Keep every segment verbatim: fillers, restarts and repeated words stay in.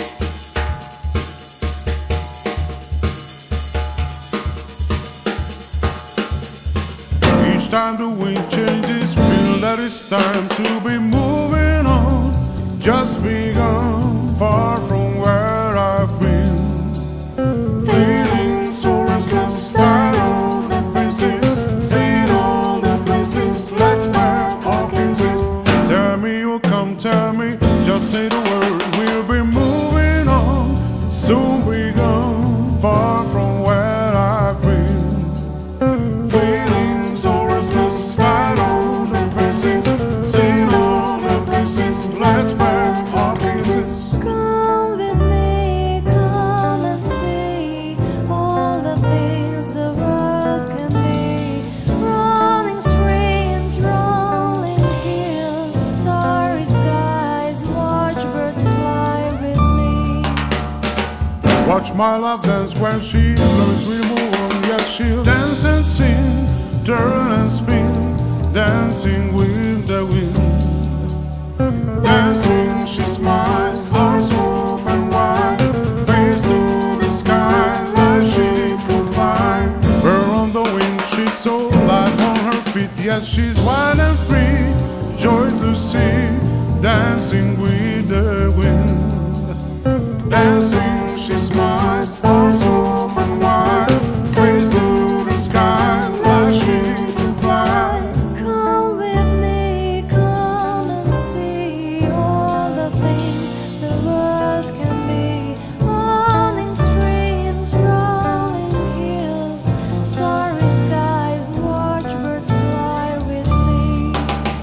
Each time the wind changes, feel that it's time to be moving on. Just begun, far from where I've been. Feeling so restless, tired of the faces, seen all the places, let's wear our kisses. Tell me you'll come, tell me, just say the word, we'll be moving on. Soon be gone, far from where I've been. Feeling so restless, tired of the faces, seen all the places, let's wear our kisses. Come with me, come and see all the things the world can be. Running streams, rolling hills, starry skies, watch birds fly with me. Watch my love dance when she blows, we move on. Yes, she'll dance and sing, turn and spin, dancing with the wind. Dancing, she smiles, arms open wide, face to the sky like she could fly. Her on the wind, she's so light on her feet. Yes, she's wild and free, joy to see, dancing with the wind. Dancing, she smiles, arms open wide, face to the sky like she could fly. Come with me, come and see all the things the world can be. Running streams, rolling hills, starry skies, watch birds fly with me.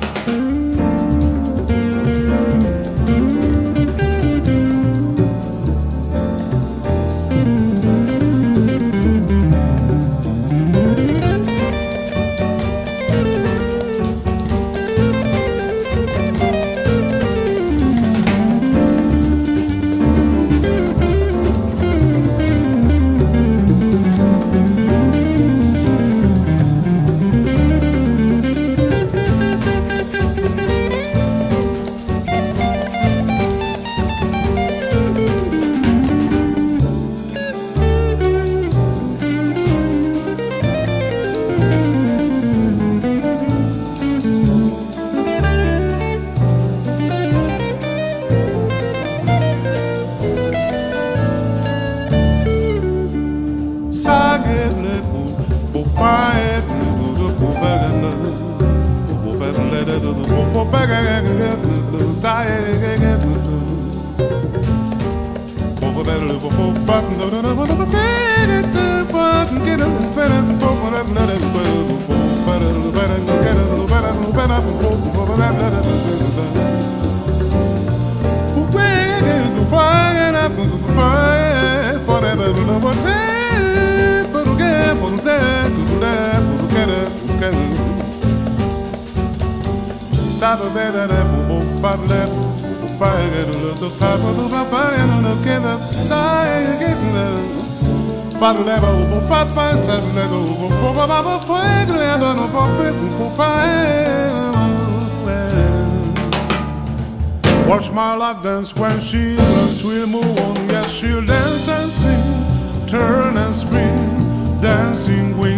Watch my love dance when she learns, we'll move on. Yes, she'll dance and sing, turn and spin, dancing with